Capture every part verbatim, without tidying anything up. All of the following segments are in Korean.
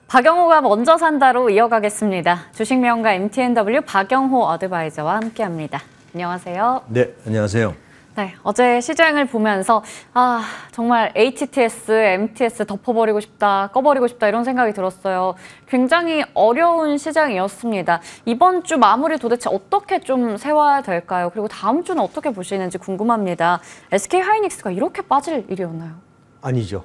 박영호가 먼저 산다로 이어가겠습니다. 주식명가 엠티엔더블유 박영호 어드바이저와 함께합니다. 안녕하세요. 네, 안녕하세요. 네, 어제 시장을 보면서 아 정말 에이치티에스, 엠티에스 덮어버리고 싶다, 꺼버리고 싶다 이런 생각이 들었어요. 굉장히 어려운 시장이었습니다. 이번 주 마무리 도대체 어떻게 좀 세워야 될까요? 그리고 다음 주는 어떻게 보시는지 궁금합니다. 에스케이하이닉스가 이렇게 빠질 일이었나요? 아니죠.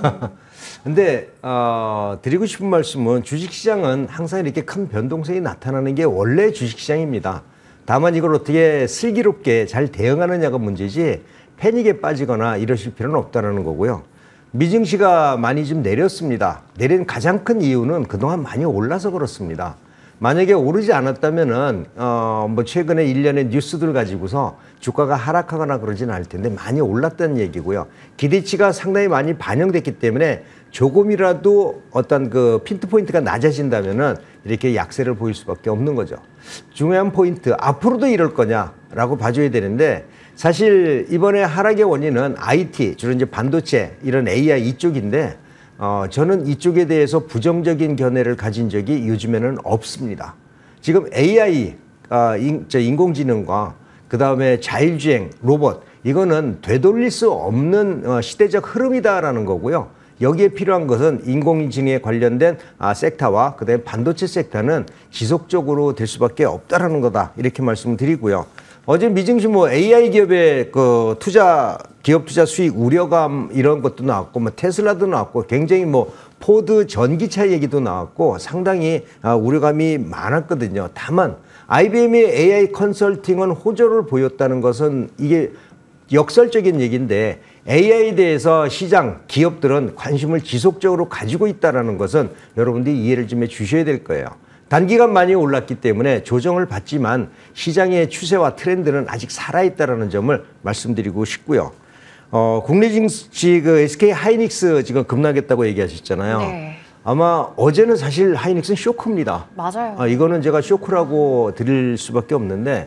근데 어, 드리고 싶은 말씀은 주식시장은 항상 이렇게 큰 변동성이 나타나는 게 원래 주식시장입니다. 다만 이걸 어떻게 슬기롭게 잘 대응하느냐가 문제지 패닉에 빠지거나 이러실 필요는 없다는 거고요. 미증시가 많이 좀 내렸습니다. 내린 가장 큰 이유는 그동안 많이 올라서 그렇습니다. 만약에 오르지 않았다면은 어, 뭐 최근에 일련의 뉴스들 가지고서 주가가 하락하거나 그러진 않을 텐데 많이 올랐다는 얘기고요. 기대치가 상당히 많이 반영됐기 때문에 조금이라도 어떤 그 핀트 포인트가 낮아진다면은 이렇게 약세를 보일 수밖에 없는 거죠. 중요한 포인트, 앞으로도 이럴 거냐라고 봐줘야 되는데 사실 이번에 하락의 원인은 아이티, 주로 이제 반도체, 이런 에이아이 이쪽인데 어, 저는 이쪽에 대해서 부정적인 견해를 가진 적이 요즘에는 없습니다. 지금 에이아이, 어, 인, 저 인공지능과 그 다음에 자율주행, 로봇, 이거는 되돌릴 수 없는 어, 시대적 흐름이다라는 거고요. 여기에 필요한 것은 인공지능에 관련된 아, 섹터와 그 다음에 반도체 섹터는 지속적으로 될 수밖에 없다라는 거다. 이렇게 말씀을 드리고요. 어제 미증시 뭐 에이아이 기업의 그 투자, 기업 투자 수익 우려감 이런 것도 나왔고, 뭐 테슬라도 나왔고, 굉장히 뭐 포드 전기차 얘기도 나왔고, 상당히 아, 우려감이 많았거든요. 다만 아이비엠의 에이아이 컨설팅은 호조를 보였다는 것은 이게 역설적인 얘기인데 에이아이에 대해서 시장, 기업들은 관심을 지속적으로 가지고 있다는 것은 여러분들이 이해를 좀 해주셔야 될 거예요. 단기간 많이 올랐기 때문에 조정을 받지만 시장의 추세와 트렌드는 아직 살아있다는 점을 말씀드리고 싶고요. 어, 국내 증시 그 에스케이하이닉스 지금 급락했다고 얘기하셨잖아요. 네. 아마 어제는 사실 하이닉스는 쇼크입니다. 맞아요. 아, 이거는 제가 쇼크라고 드릴 수밖에 없는데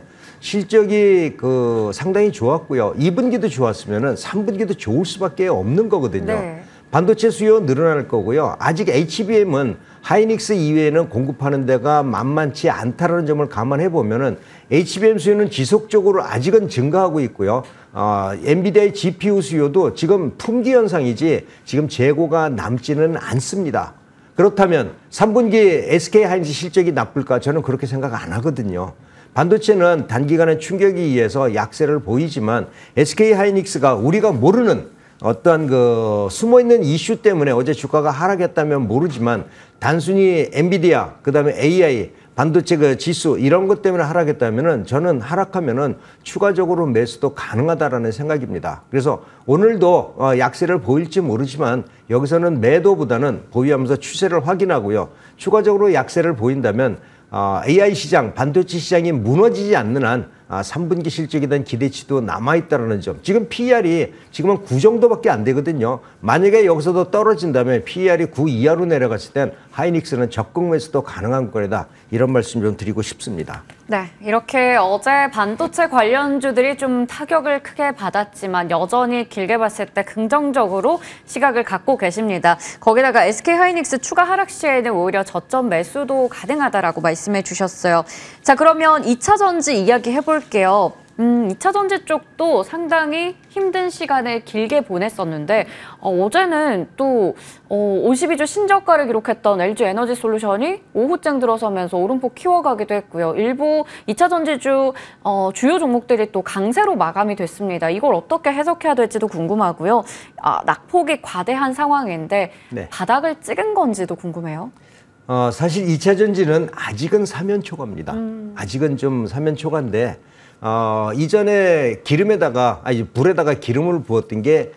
실적이 그 상당히 좋았고요. 이 분기도 좋았으면은 삼 분기도 좋을 수밖에 없는 거거든요. 네. 반도체 수요 늘어날 거고요. 아직 에이치비엠은 하이닉스 이외에는 공급하는 데가 만만치 않다는 점을 감안해 보면은 에이치비엠 수요는 지속적으로 아직은 증가하고 있고요. 어, 엔비디아의 지피유 수요도 지금 품귀 현상이지 지금 재고가 남지는 않습니다. 그렇다면 삼 분기 에스케이하이닉스 실적이 나쁠까? 저는 그렇게 생각 안 하거든요. 반도체는 단기간의 충격에 의해서 약세를 보이지만 에스케이하이닉스가 우리가 모르는 어떤 그 숨어있는 이슈 때문에 어제 주가가 하락했다면 모르지만 단순히 엔비디아, 그 다음에 에이아이, 반도체 그 지수 이런 것 때문에 하락했다면은 저는 하락하면은 추가적으로 매수도 가능하다라는 생각입니다. 그래서 오늘도 약세를 보일지 모르지만 여기서는 매도보다는 보유하면서 추세를 확인하고요. 추가적으로 약세를 보인다면 에이아이 시장, 반도체 시장이 무너지지 않는 한 삼 분기 실적에 대한 기대치도 남아있다는 점. 지금 피이알이 지금은 구 정도밖에 안 되거든요. 만약에 여기서도 떨어진다면 피이알이 구 이하로 내려갔을 땐 하이닉스는 적극 매수도 가능한 거다. 이런 말씀 좀 드리고 싶습니다. 네, 이렇게 어제 반도체 관련주들이 좀 타격을 크게 받았지만 여전히 길게 봤을 때 긍정적으로 시각을 갖고 계십니다. 거기다가 에스케이하이닉스 추가 하락 시에는 오히려 저점 매수도 가능하다라고 말씀해 주셨어요. 자, 그러면 이 차 전지 이야기 해볼게요. 음, 이 차 전지 쪽도 상당히 힘든 시간을 길게 보냈었는데 어, 어제는 또 어, 오십이 주 신저가를 기록했던 엘지에너지솔루션이 오후장 들어서면서 오름폭 키워가기도 했고요. 일부 이 차 전지주 어, 주요 종목들이 또 강세로 마감이 됐습니다. 이걸 어떻게 해석해야 될지도 궁금하고요. 아, 낙폭이 과대한 상황인데 네. 바닥을 찍은 건지도 궁금해요. 어, 사실 이 차 전지는 아직은 사면초가입니다. 음. 아직은 좀 사면초가인데 어, 이전에 기름에다가, 아니, 불에다가 기름을 부었던 게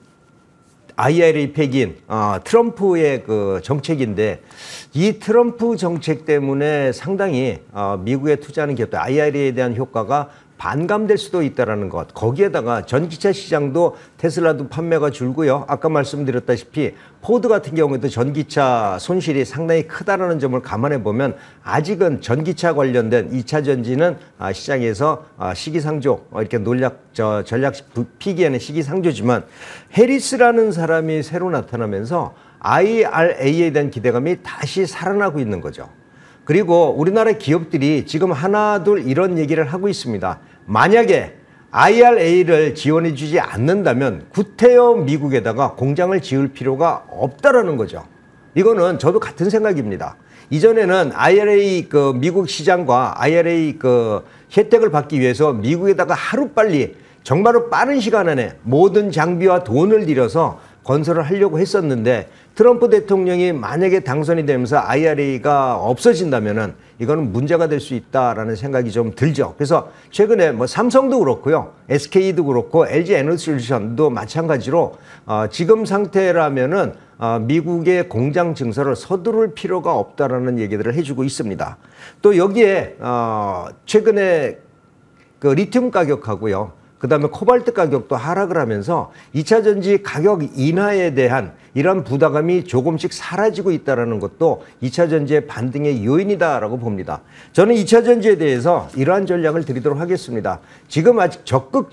아이알에이 폐기인, 어, 트럼프의 그 정책인데 이 트럼프 정책 때문에 상당히 어, 미국에 투자하는 기업들, 아이알에이에 대한 효과가 반감될 수도 있다는 것. 거기에다가 전기차 시장도 테슬라도 판매가 줄고요. 아까 말씀드렸다시피 포드 같은 경우에도 전기차 손실이 상당히 크다는 점을 감안해 보면 아직은 전기차 관련된 이 차 전지는 시장에서 시기상조, 이렇게 논략, 저 전략 피기에는 시기상조지만 해리스라는 사람이 새로 나타나면서 아이알에이에 대한 기대감이 다시 살아나고 있는 거죠. 그리고 우리나라 기업들이 지금 하나 둘 이런 얘기를 하고 있습니다. 만약에 아이알에이를 지원해 주지 않는다면 구태여 미국에다가 공장을 지을 필요가 없다라는 거죠. 이거는 저도 같은 생각입니다. 이전에는 아이알에이 그 미국 시장과 아이알에이 그 혜택을 받기 위해서 미국에다가 하루빨리 정말로 빠른 시간 안에 모든 장비와 돈을 들여서 건설을 하려고 했었는데 트럼프 대통령이 만약에 당선이 되면서 아이알에이가 없어진다면은 이거는 문제가 될 수 있다라는 생각이 좀 들죠. 그래서 최근에 뭐 삼성도 그렇고요, 에스케이도 그렇고 엘지 에너지솔루션도 마찬가지로 어, 지금 상태라면은 어, 미국의 공장 증설을 서두를 필요가 없다라는 얘기들을 해주고 있습니다. 또 여기에 어, 최근에 그 리튬 가격하고요, 그 다음에 코발트 가격도 하락을 하면서 이차 전지 가격 인하에 대한 이런 부담감이 조금씩 사라지고 있다는 것도 이차 전지의 반등의 요인이다라고 봅니다. 저는 이차 전지에 대해서 이러한 전략을 드리도록 하겠습니다. 지금 아직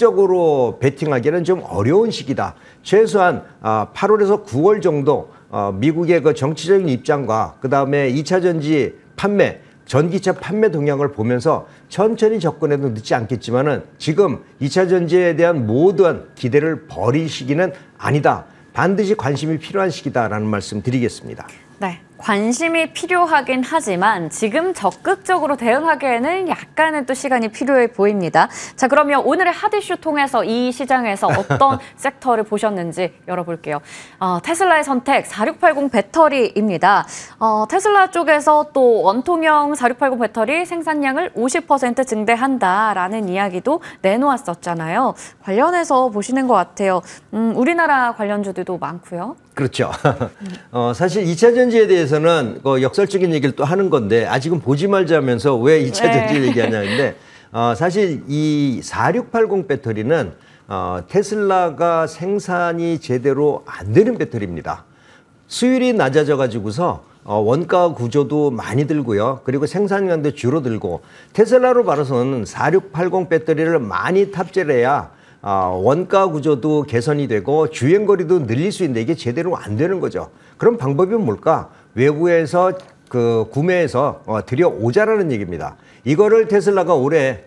적극적으로 베팅하기는 좀 어려운 시기다. 최소한 팔월에서 구월 정도 미국의 그 정치적인 입장과 그 다음에 이차 전지 판매, 전기차 판매 동향을 보면서 천천히 접근해도 늦지 않겠지만은 지금 이차 전지에 대한 모든 기대를 버리시기는 아니다. 반드시 관심이 필요한 시기다라는 말씀 드리겠습니다. 네, 관심이 필요하긴 하지만 지금 적극적으로 대응하기에는 약간의 또 시간이 필요해 보입니다. 자, 그러면 오늘의 핫 이슈 통해서 이 시장에서 어떤 섹터를 보셨는지 열어볼게요. 어, 테슬라의 선택 사육팔공 배터리입니다. 어, 테슬라 쪽에서 또 원통형 사육팔공 배터리 생산량을 오십 퍼센트 증대한다라는 이야기도 내놓았었잖아요. 관련해서 보시는 것 같아요. 음, 우리나라 관련주들도 많고요. 그렇죠. 어, 사실 이차 전지에 대해서는 그 역설적인 얘기를 또 하는 건데 아직은 보지 말자면서 왜 이차 네. 전지를 얘기하냐는데 어, 사실 이 사육팔공 배터리는 어, 테슬라가 생산이 제대로 안 되는 배터리입니다. 수율이 낮아져 가지고서 어, 원가 구조도 많이 들고요. 그리고 생산량도 줄어들고 테슬라로 봐서는 사육팔공 배터리를 많이 탑재를 해야 어, 원가 구조도 개선이 되고 주행거리도 늘릴 수 있는데 이게 제대로 안 되는 거죠. 그럼 방법이 뭘까? 외부에서 그 구매해서 어, 들여오자라는 얘기입니다. 이거를 테슬라가 올해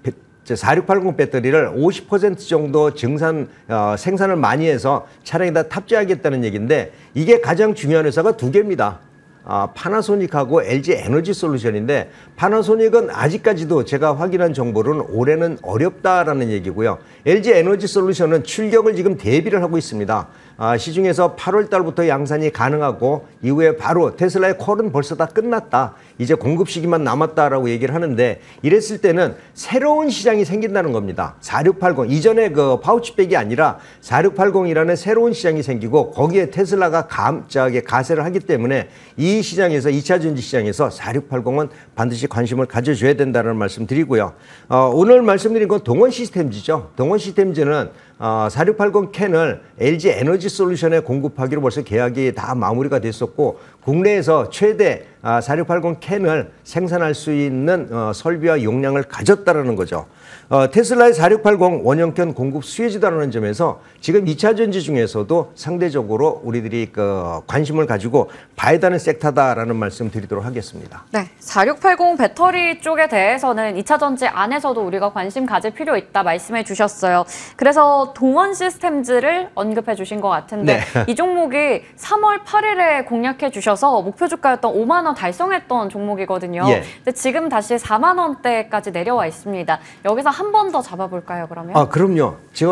사육팔공 배터리를 오십 퍼센트 정도 증산, 어, 생산을 많이 해서 차량에다 탑재하겠다는 얘기인데 이게 가장 중요한 회사가 두 개입니다. 아, 파나소닉하고 엘지 에너지 솔루션인데 파나소닉은 아직까지도 제가 확인한 정보로는 올해는 어렵다라는 얘기고요. 엘지 에너지 솔루션은 출격을 지금 대비를 하고 있습니다. 아, 시중에서 팔월 달부터 양산이 가능하고 이후에 바로 테슬라의 콜은 벌써 다 끝났다. 이제 공급 시기만 남았다라고 얘기를 하는데 이랬을 때는 새로운 시장이 생긴다는 겁니다. 사육팔공 이전에 그 파우치백이 아니라 사육팔공이라는 새로운 시장이 생기고 거기에 테슬라가 감짝에 가세를 하기 때문에 이 시장에서 이차 전지 시장에서 사육팔공은 반드시 관심을 가져줘야 된다는 말씀 드리고요. 어, 오늘 말씀드린 건 동원 시스템즈죠. 동원 시스템즈는 어, 사육팔공 캔을 엘지 에너지 솔루션에 공급하기로 벌써 계약이 다 마무리가 됐었고 국내에서 최대 아, 사육팔공 캔을 생산할 수 있는 어, 설비와 용량을 가졌다는 거죠. 어, 테슬라의 사육팔공 원형캔 공급 수혜지다라는 점에서 지금 이차 전지 중에서도 상대적으로 우리들이 그 관심을 가지고 봐야 되는 섹터다라는 말씀 드리도록 하겠습니다. 네, 사육팔공 배터리 쪽에 대해서는 이차 전지 안에서도 우리가 관심 가질 필요 있다 말씀해 주셨어요. 그래서 동원 시스템즈를 언급해 주신 것 같은데 네. 이 종목이 삼월 팔일에 공략해 주셔서 목표 주가였던 오만 원 달성했던 종목이거든요. 예. 근데 지금 다시 사만 원대까지 내려와 있습니다. 여기서 한 번 더 잡아볼까요, 그러면? 아, 그럼요.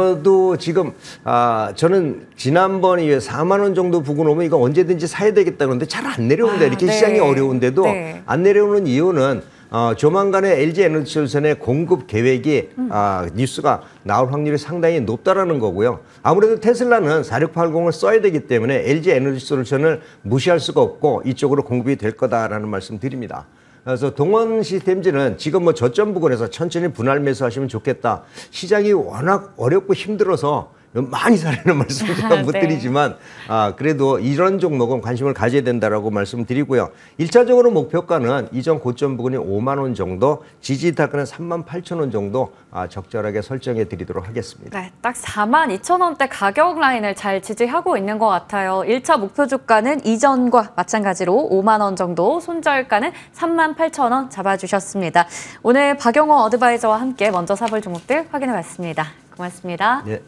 저도 지금 아, 저는 지난번에 사만 원 정도 부근 오면 이거 언제든지 사야 되겠다 그러는데 잘 안 내려온다. 아, 이렇게 네. 시장이 어려운데도 네. 안 내려오는 이유는 어, 조만간에 엘지 에너지 솔루션의 공급 계획이 음. 아, 뉴스가 나올 확률이 상당히 높다라는 거고요. 아무래도 테슬라는 사육팔공을 써야 되기 때문에 엘지 에너지 솔루션을 무시할 수가 없고 이쪽으로 공급이 될 거다라는 말씀 드립니다. 그래서 동원 시스템즈는 지금 뭐 저점 부근에서 천천히 분할 매수하시면 좋겠다. 시장이 워낙 어렵고 힘들어서 많이 사라는 말씀 제가 못 네. 드리지만 아, 그래도 이런 종목은 관심을 가져야 된다라고 말씀드리고요. 일 차적으로 목표가는 이전 고점 부근이 오만 원 정도, 지지 타가는 삼만 팔천 원 정도 아, 적절하게 설정해 드리도록 하겠습니다. 네, 딱 사만 이천 원대 가격 라인을 잘 지지하고 있는 것 같아요. 일 차 목표 주가는 이전과 마찬가지로 오만 원 정도, 손절가는 삼만 팔천 원 잡아주셨습니다. 오늘 박영호 어드바이저와 함께 먼저 사볼 종목들 확인해 봤습니다. 고맙습니다. 네.